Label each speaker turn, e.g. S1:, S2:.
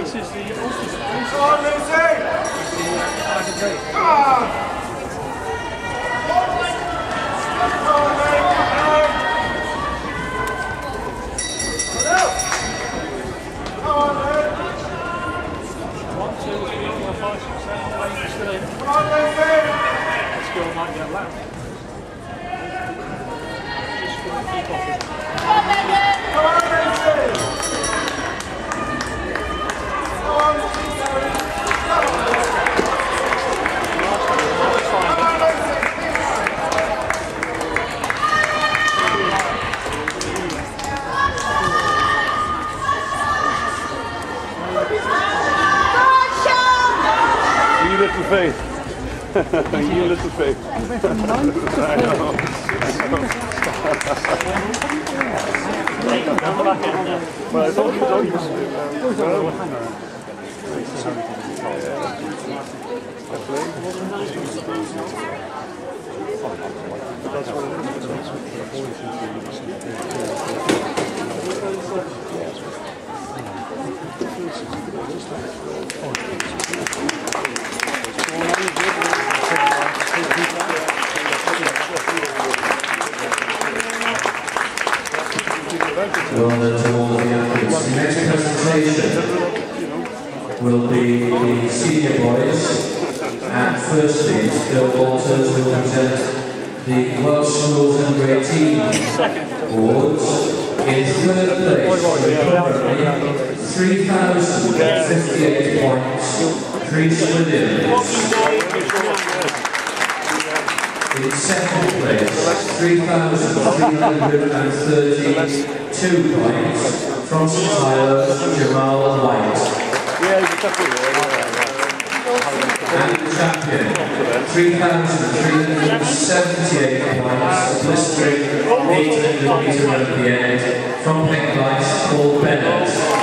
S1: This is the ultimate.
S2: Come on, Lucy! Come on!
S1: Might get left. Just going to keep off it.
S2: Come on, Megan! Come on, Lucy! Come on, Lucy!
S3: You little faith. You little faith. I know. Well, it's all used to it.
S4: Well done to all the athletes. The next presentation will be the senior boys, and firstly, Bill Walters will present the Welsh Schools Under 18 Awards. In third place, 3,058 points, Chris Williams. In second place, 3,332 points, from St Tyler, Jamal White. And the champion, 3,378 points, blistering 800 metre at the end, from Pink Lights, Paul Bennett.